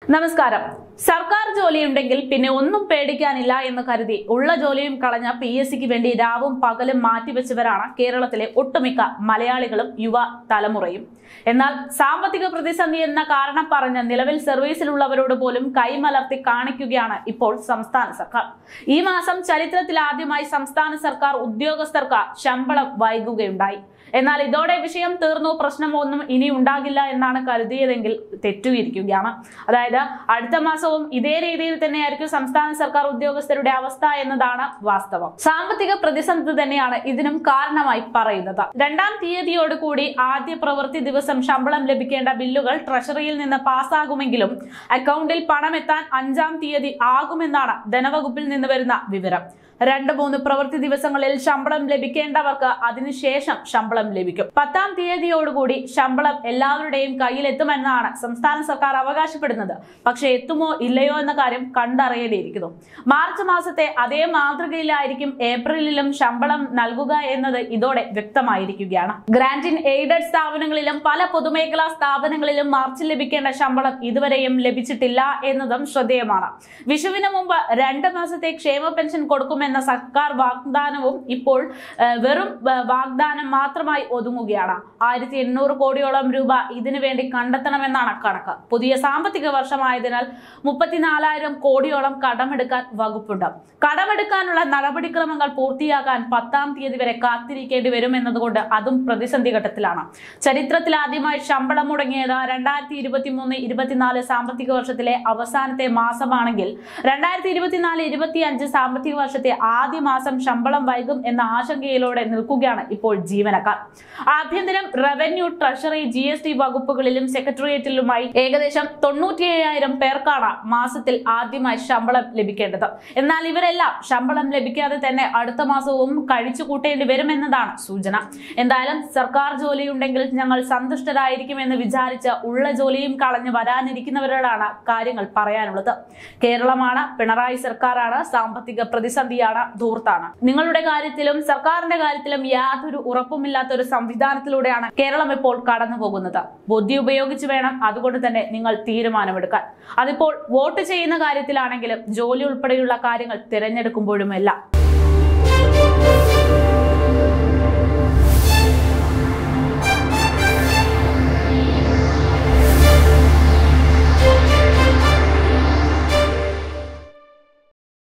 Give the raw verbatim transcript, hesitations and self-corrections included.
നമസ്കാരം. സർക്കാർ ജോലിയുണ്ടെങ്കിൽ പിന്നെ ഒന്നും പേടിക്കാനില്ല എന്ന് കരുതി ഉള്ള ജോലിയും കളഞ്ഞ പി എസ് സിക്ക് വേണ്ടി രാവും പകലും മാറ്റിവെച്ചവരാണ് കേരളത്തിലെ ഒട്ടുമിക്ക മലയാളികളും യുവ തലമുറയും. എന്നാൽ സാമ്പത്തിക പ്രതിസന്ധി എന്ന കാരണം പറഞ്ഞ് നിലവിൽ സർവീസിലുള്ളവരോട് പോലും കൈമലർത്തി കാണിക്കുകയാണ് ഇപ്പോൾ സംസ്ഥാന സർക്കാർ. ഈ മാസം ചരിത്രത്തിൽ ആദ്യമായി സംസ്ഥാന സർക്കാർ ഉദ്യോഗസ്ഥർക്ക് ശമ്പളം വൈകുകയുണ്ടായി. എന്നാൽ ഇതോടെ വിഷയം തീർന്നു, പ്രശ്നമൊന്നും ഇനി ഉണ്ടാകില്ല എന്നാണ് കരുതിയതെങ്കിൽ തെറ്റുയിരിക്കുകയാണ്. അതായത് അടുത്ത മാസവും ഇതേ രീതിയിൽ തന്നെയായിരിക്കും സംസ്ഥാന സർക്കാർ ഉദ്യോഗസ്ഥരുടെ അവസ്ഥ എന്നതാണ് വാസ്തവം. സാമ്പത്തിക പ്രതിസന്ധി തന്നെയാണ് ഇതിനും കാരണമായി പറയുന്നത്. രണ്ടാം തീയതിയോട് കൂടി ആദ്യ പ്രവൃത്തി ദിവസം ശമ്പളം ലഭിക്കേണ്ട ബില്ലുകൾ ട്രഷറിയിൽ നിന്ന് പാസ്സാകുമെങ്കിലും അക്കൗണ്ടിൽ പണം എത്താൻ അഞ്ചാം തീയതി ആകുമെന്നാണ് ധനവകുപ്പിൽ നിന്ന് വരുന്ന വിവരം. രണ്ട് മൂന്ന് പ്രവൃത്തി ദിവസങ്ങളിൽ ശമ്പളം ലഭിക്കേണ്ടവർക്ക് അതിനുശേഷം ശമ്പളം ലഭിക്കും. പത്താം തീയതിയോടുകൂടി ശമ്പളം എല്ലാവരുടെയും കയ്യിലെത്തുമെന്നാണ് സംസ്ഥാന സർക്കാർ അവകാശപ്പെടുന്നത്. പക്ഷെ എത്തുമോ ഇല്ലയോ എന്ന കാര്യം കണ്ടറിയേണ്ടിയിരിക്കുന്നു. മാർച്ച് മാസത്തെ അതേ മാതൃകയിലായിരിക്കും ഏപ്രിലിലും ശമ്പളം നൽകുക എന്നത് ഇതോടെ വ്യക്തമായിരിക്കുകയാണ്. ഗ്രാന്റ് ഇൻ എയ്ഡഡ് സ്ഥാപനങ്ങളിലും പല പൊതുമേഖലാ സ്ഥാപനങ്ങളിലും മാർച്ചിൽ ലഭിക്കേണ്ട ശമ്പളം ഇതുവരെയും ലഭിച്ചിട്ടില്ല എന്നതും ശ്രദ്ധേയമാണ്. വിഷുവിന് മുമ്പ് രണ്ട് മാസത്തെ ക്ഷേമ പെൻഷൻ കൊടുക്കുമെന്ന് എന്ന സർക്കാർ വാഗ്ദാനവും ഇപ്പോൾ വെറും വാഗ്ദാനം മാത്രമായി ഒതുങ്ങുകയാണ്. ആയിരത്തി എണ്ണൂറ് കോടിയോളം രൂപ ഇതിനു വേണ്ടി കണ്ടെത്തണമെന്നാണ് കണക്ക്. പുതിയ സാമ്പത്തിക വർഷമായതിനാൽ മുപ്പത്തിനാലായിരം കോടിയോളം കടമെടുക്കാൻ വകുപ്പുണ്ട്. കടമെടുക്കാനുള്ള നടപടിക്രമങ്ങൾ പൂർത്തിയാക്കാൻ പത്താം തീയതി വരെ കാത്തിരിക്കേണ്ടി വരും എന്നതുകൊണ്ട് അതും പ്രതിസന്ധി ഘട്ടത്തിലാണ്. ചരിത്രത്തിൽ ആദ്യമായി ശമ്പളം മുടങ്ങിയത് രണ്ടായിരത്തി ഇരുപത്തി മൂന്ന് ഇരുപത്തിനാല് സാമ്പത്തിക വർഷത്തിലെ അവസാനത്തെ മാസമാണെങ്കിൽ രണ്ടായിരത്തി ഇരുപത്തിനാല് ഇരുപത്തി അഞ്ച് സാമ്പത്തിക വർഷത്തെ ആദ്യ മാസം ശമ്പളം വൈകും എന്ന ആശങ്കയിലൂടെ നിൽക്കുകയാണ് ഇപ്പോൾ ജീവനക്കാർ. ആഭ്യന്തരം, revenue, treasury, G S T വകുപ്പുകളിലും സെക്രട്ടേറിയറ്റിലുമായി ഏകദേശം തൊണ്ണൂറ്റി ഏഴായിരം പേർക്കാണ് മാസത്തിൽ ആദ്യമായി ശമ്പളം ലഭിക്കേണ്ടത്. എന്നാൽ ഇവരെല്ലാം ശമ്പളം ലഭിക്കാതെ തന്നെ അടുത്ത മാസവും കഴിച്ചു കൂട്ടേണ്ടി വരുമെന്നതാണ് സൂചന. എന്തായാലും സർക്കാർ ജോലിയുണ്ടെങ്കിൽ ഞങ്ങൾ സന്തുഷ്ടരായിരിക്കുമെന്ന് വിചാരിച്ച് ഉള്ള ജോലിയും കളഞ്ഞ് വരാനിരിക്കുന്നവരോടാണ് കാര്യങ്ങൾ പറയാനുള്ളത്. കേരളമാണ്, പിണറായി സർക്കാരാണ്, സാമ്പത്തിക പ്രതിസന്ധിയാണ്, ധൂർത്താണ്. നിങ്ങളുടെ കാര്യത്തിലും സർക്കാരിന്റെ കാര്യത്തിലും യാതൊരു ഉറപ്പുമില്ലാത്ത ഒരു സംവിധാനത്തിലൂടെയാണ് കേരളം ഇപ്പോൾ കടന്നു പോകുന്നത്. ബുദ്ധി ഉപയോഗിച്ച് വേണം അതുകൊണ്ട് തന്നെ നിങ്ങൾ തീരുമാനമെടുക്കാൻ. അതിപ്പോൾ വോട്ട് ചെയ്യുന്ന കാര്യത്തിലാണെങ്കിലും ജോലി ഉൾപ്പെടെയുള്ള കാര്യങ്ങൾ തിരഞ്ഞെടുക്കുമ്പോഴുമെല്ലാം.